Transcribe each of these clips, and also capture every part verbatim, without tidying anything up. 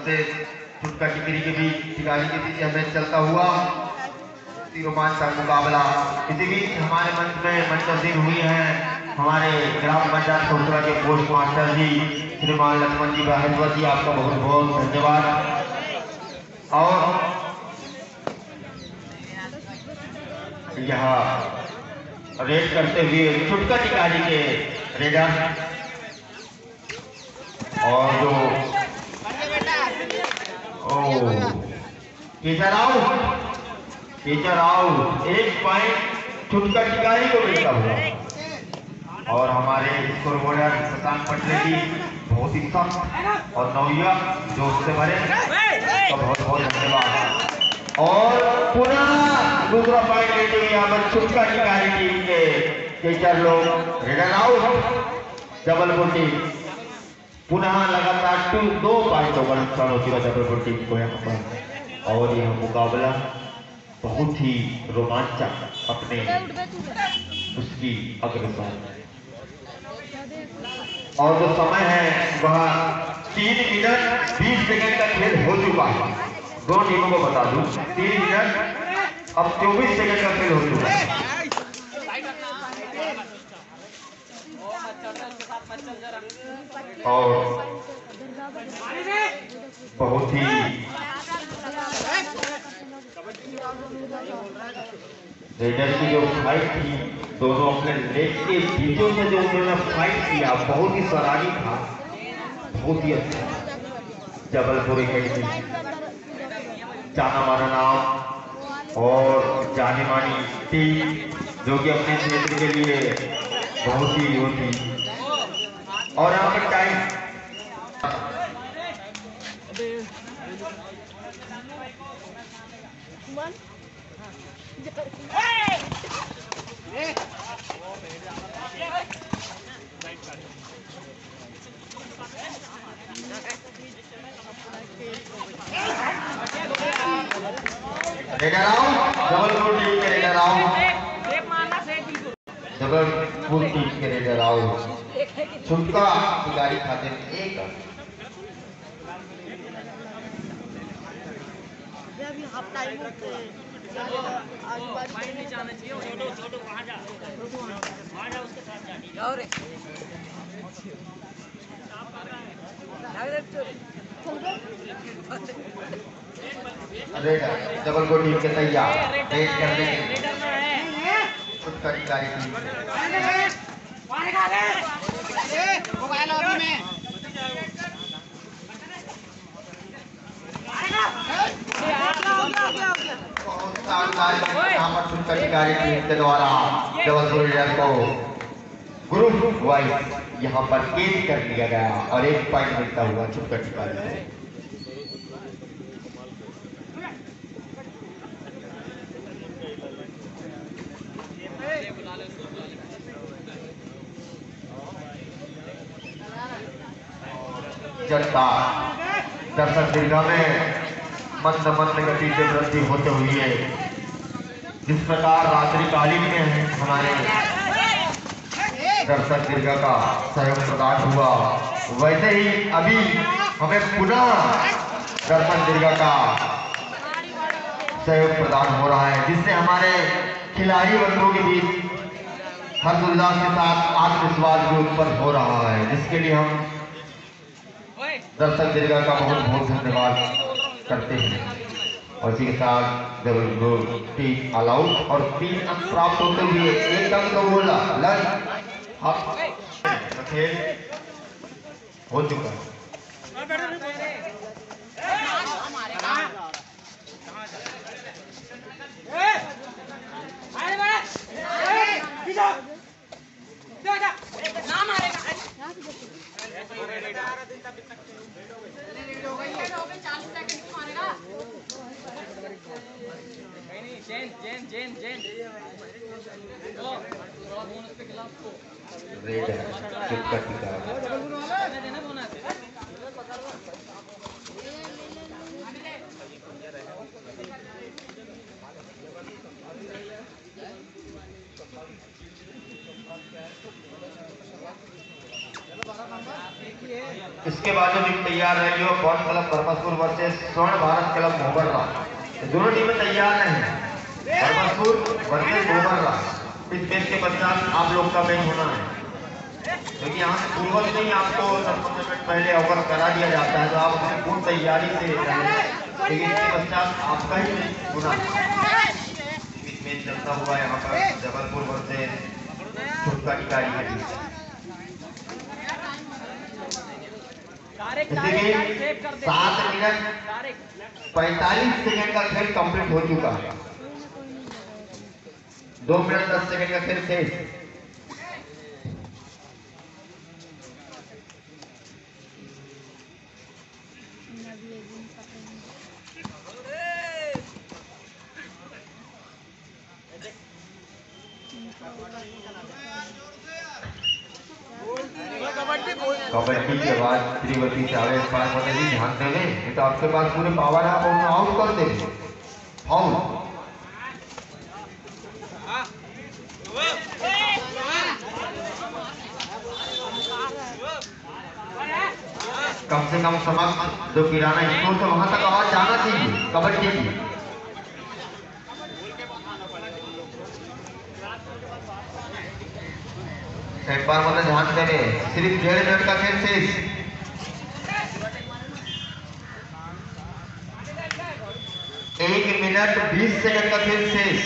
सबसे छुटका टिकरी के बीच टिकारी के बीच हमें चलता हुआ रोमांचक मुकाबला। इसी बीच हमारे मंच में मंचन हुई हैं हमारे ग्राम पंचायत खोखरा के पोस्ट मास्टर जी श्रीमान लक्ष्मण जी बाहेश्वर जी, आपका बहुत बहुत धन्यवाद। और यहाँ रेड करते हुए छुटका टिकारी के रेडर और जो ओ टीचर आउट टीचर आउट एक पॉइंट छुटका टिकारी को मिलता हुआ। और हमारे स्कोर बोर्डर प्रशांत पटले जी बहुत ही सख्त और नौया जो उससे भरे तो बहुत बहुत धन्यवाद। और पुनः दूसरा पॉइंट लेते हुए यहाँ पर छुटका टिकारी टीम के टीचर लोग रेडर आउट जबलपुर टीम पुनः लगातार टू दो पॉइंटों का नुकसान हो चुका जबलपुर टीम को यहाँ पर। और यह मुकाबला बहुत ही रोमांचक अपने उसकी अग्रसर और जो समय है वह तीन मिनट बीस सेकंड का खेल हो चुका है। दो टीमों को बता दूं तीन मिनट अब चौबीस सेकंड का खेल हो चुका है। और बहुत ही रेडर की जो फाइट थी दोनों अपने लेग के बीचों से जो उन्होंने फाइट किया बहुत ही सराहनीय था, बहुत ही अच्छा। जबलपुर एकेडमी जाना माना नाम और जानी मानी टीम जो कि अपने क्षेत्र के लिए बहुत ही होती। और यहाँ पर time raider out Jabalpur team के रेडर आउट जबलपुर टीम के रेडर आउट छुटका टिकारी खाते में एक रेडर जबलपुर टीम के तैयार रेड करने के छुटका टिकारी टीम छुटका टिकारी टीम के द्वारा जबलपुर रेडर को ग्रुप वाइज यहाँ पर कैच कर लिया गया और एक पॉइंट मिलता हुआ छुटका टिकारी। जनता दर्शक दीर्घा में मंद मंद गति से वृद्धि होते हुए जिस प्रकार रात्रिकालीन में हमारे दर्शक दीर्घा का सहयोग प्रदान हुआ वैसे ही अभी हमें पुनः दर्शक दीर्घा का सहयोग प्रदान हो रहा है जिससे हमारे खिलाड़ी वर्गों के बीच हर्षोल्लास के साथ आत्मविश्वास भी उत्पन्न हो रहा है, जिसके लिए हम दर्शक दीर्घा का बहुत बहुत धन्यवाद करते हैं। और इसी के साथ जबलपुर टीम ऑल आउट और तीन अंक प्राप्त होते हुए एक अंक बोला लंच खेल हो चुका है। रेड है छुटका टिकारी इसके बाद जो टीम तैयार रही हो बॉल क्लब परमसपुर वर्सेस स्वर्ण भारत क्लब मोबर्रा। दोनों टीमें तैयार नहीं है, परमसपुर वर्सेस मोबर्रा। इस मैच के पश्चात आप लोग का मैच होना है, क्योंकि यहाँ से पूर्व से ही आपको दस पंद्रह मिनट पहले अवगत करा दिया जाता है, तो आप अपनी पूर्ण तैयारी से लेकिन इसके पश्चात आपका ही मैच होना है। मैच चलता हुआ यहाँ पर जबलपुर वर्सेस छुटका टिकारी है। सात मिनट पैंतालीस सेकंड का खेल कंप्लीट हो चुका है। दो मिनट दस सेकंड का खेल शेष। कबड्डी के बाद त्रिवती से आगे पार होने की ध्यान देंगे, नहीं तो आपके पास पूरे पावर है, आप उन्हें आउट कर देंगे। फाउल। कम से कम समझ जो किराना स्टोर से वहां तक आवाज जाना चाहिए कबड्डी की। एक बार मतलब ध्यान देने, सिर्फ डेढ़ मिनट का खेल शेष। एक मिनट बीस सेकंड का खेल शेष।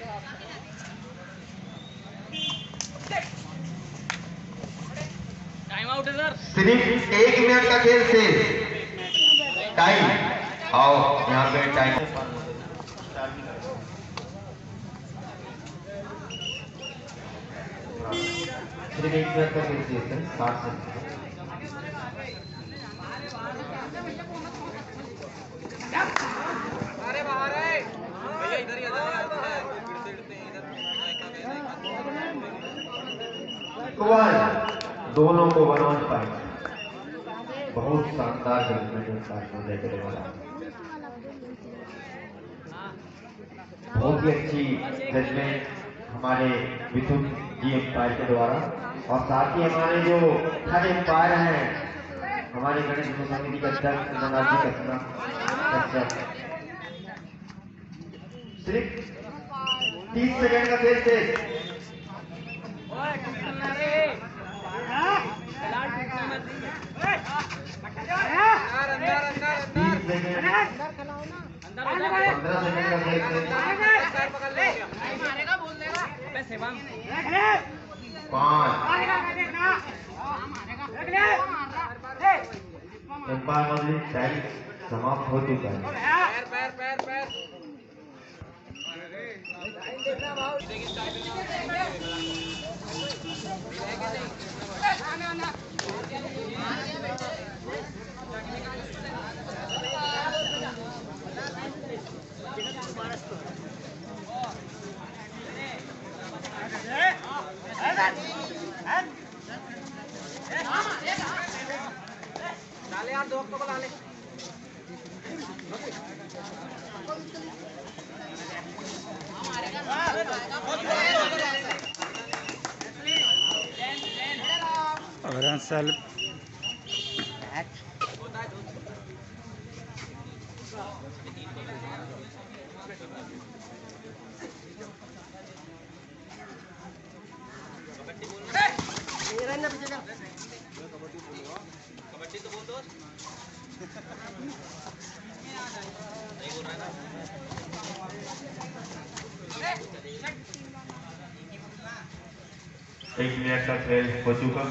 टाइम आउट है सर। सिर्फ एक मिनट का खेल शेष। टाइम आओ यहाँ पे टाइम। सिर्फ एक मिनट का खेल शेष है, साठ सेकंड। अरे बाहर है भैया, इधर ही दोनों को वन ऑन पाए। बहुत शानदार जजमेंट लेकर वाला, बहुत ही अच्छी जजमेंट हमारे विद्युत जी एम्पायर के द्वारा, और साथ ही हमारे जो हर एम्पायर हैं, हमारे गणेश समिति के अध्यक्ष नंदाजी कस्ना। सिर्फ तीस सेकंड का खेल शेष। पंद्रह सेकंड का खेल पांच टाइम समाप्त हो चुका है। डाले यार, दो अक्टूबर डाले। और साल कबड्डी तो बोल दो। नहीं बोल रहा ना। एक मिनट का खेल हो चुका।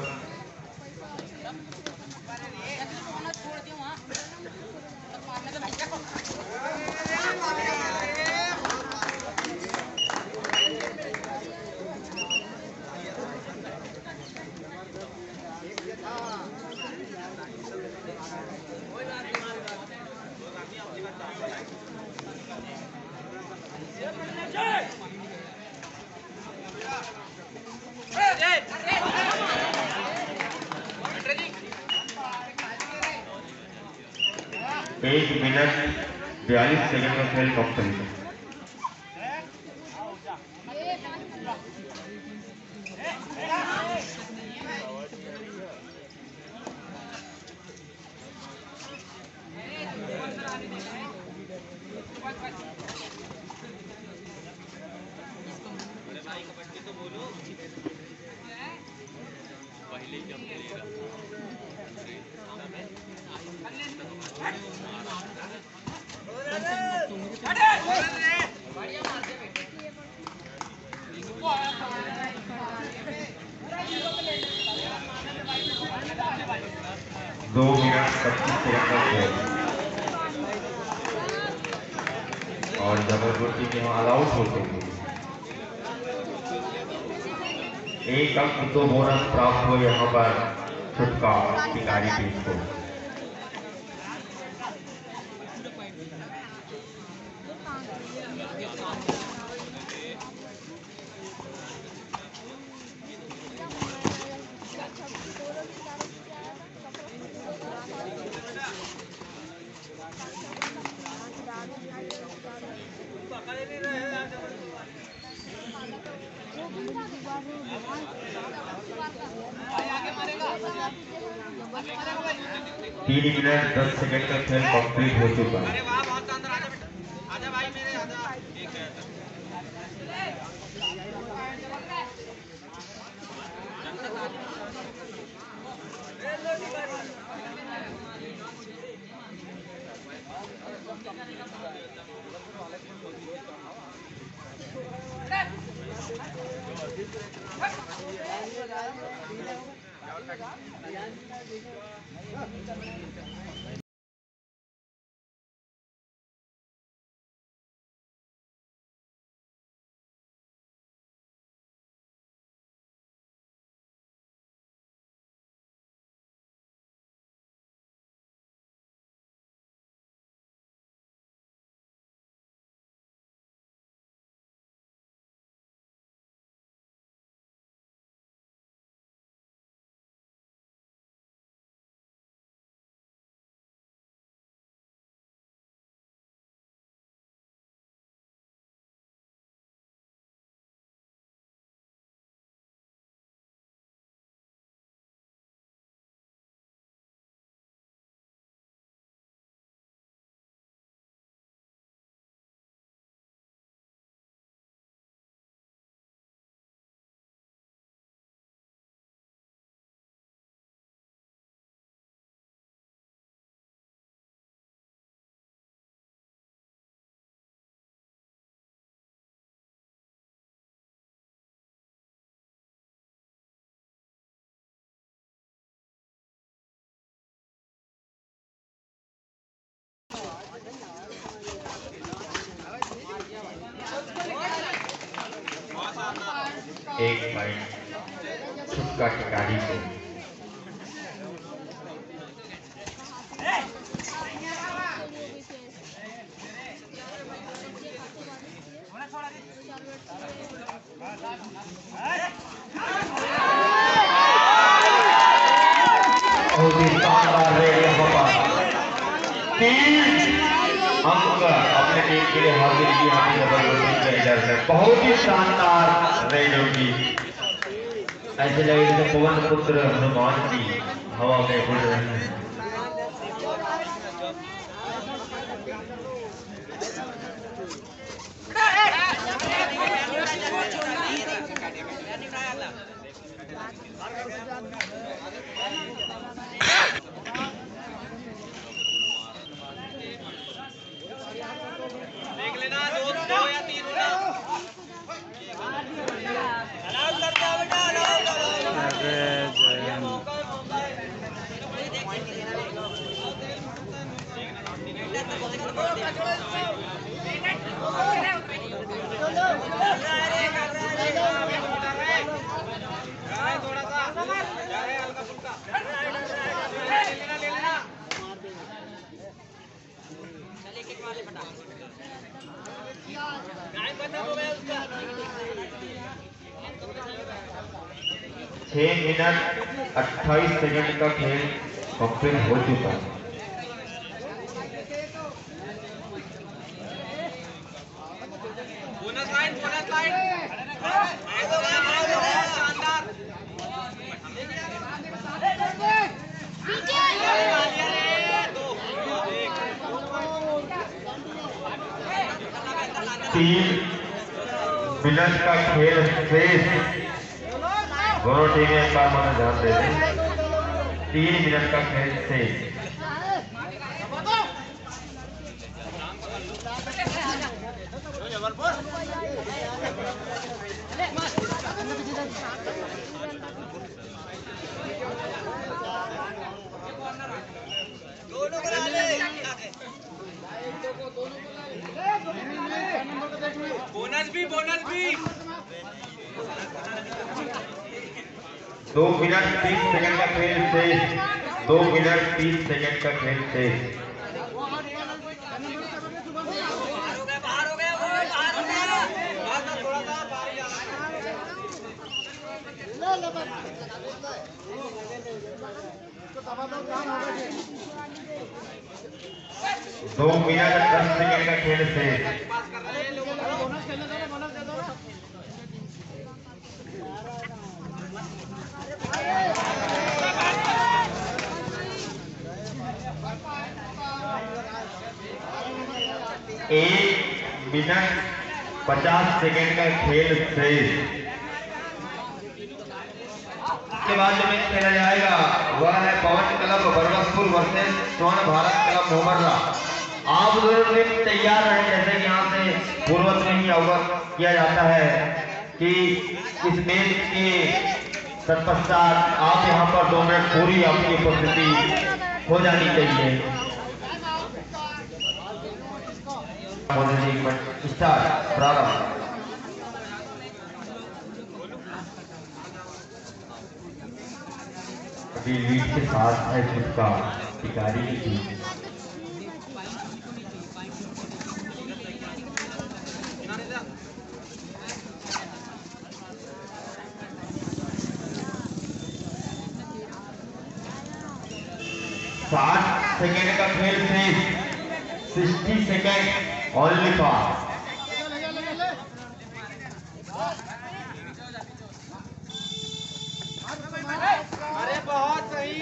एक मिनट बयालीस सेकंड का खेल कंप्लीट। बड़े भाई कबड्डी तो बोलो पहले जब बोलेगा दो मिनट पच्चीस सेकंड का खेल और जबरदस्ती में ऑल आउट होते हुए एक अंक दो बोनस प्राप्त हुए यहाँ पर छुटका टिकारी टीम को। तीन मिनट दस सेकंड का खेल कंप्लीट हो चुका है। अरे वाह बहुत अंदर आजा बेटा आजा भाई मेरे आजा ठीक है एक पॉइंट छुटका टिकारी को। अंक अपने टीम के लिए हासिल किया बहुत ही शानदार रेड होगी। ऐसे लगे जैसे पवन पुत्र हनुमान जी हवा में उड़ रहे हैं। देख लेना दो दो या तीन होना अलाउ कर दो बेटा अलाउ करो। अरे जय मौका है मौका है थोड़ा सा हल्का फुल्का ले लेना ले लेना चले किक वाले बता गाय खत्म हो गया उसका। छह मिनट अट्ठाईस सेकंड का खेल कंप्लीट हो चुका है। बोनस लाइन बोनस लाइन शानदार दो तीन मिनट का खेल शेष। दोनों टीमें एक बार मन ध्यान दे दें। तीन मिनट का खेल शेष। बोनस भी बोनस भी दो मिनट तीस सेकंड का खेल शेष। दो मिनट तीस सेकंड का खेल शेष। बाहर हो गया वो बाहर हो गया थोड़ा सा बाहर दो मिनट दस सेकंड का खेल शेष। एक मिनट पचास सेकंड का खेल शेष। के बाद जो मैच खेला जाएगा वह है पवन क्लब बरबसपुर वर्सेस स्वर्ण भारत क्लब मोहम्मदरा। आप दोनों टीम तैयार रहे। जैसे कि यहाँ से पूर्व में ही अवगत किया जाता है कि इस मैच के तत्पश्चात आप यहाँ पर दो मिनट पूरी आपकी उपस्थिति हो जानी चाहिए। स्टार्ट प्रारंभ। अभी लीड के साथ है जिसका टिकारी की टीम। साठ सेकेंड का खेल शेष। Sixty second only for. अरे बहुत सही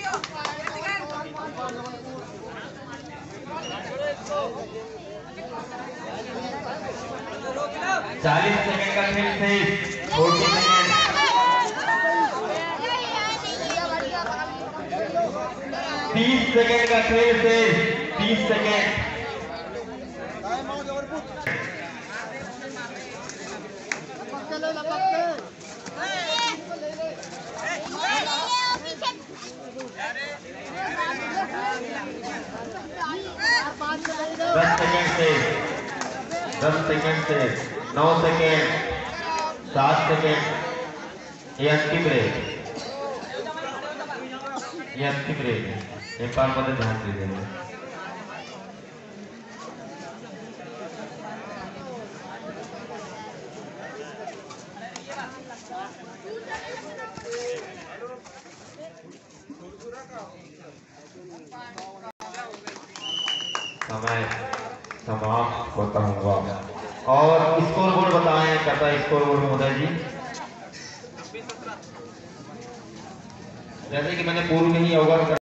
चालीस सेकेंड का खेल शेष। Forty second. तीस सेकेंड का खेल शेष। तीस सेकेंड। दस सेकेंड से दस सेकेंड से नौ सेकेंड। सात सेकेंड। ये अंतिम रेस। ये अंतिम रेस है। एक बार मतलब ध्यान दीजिएगा। समय समाप्त होता हुआ और स्कोर बोर्ड बताएं करता स्कोर बोर्ड महोदय जी। जैसे कि मैंने पूर्व में ही अवगत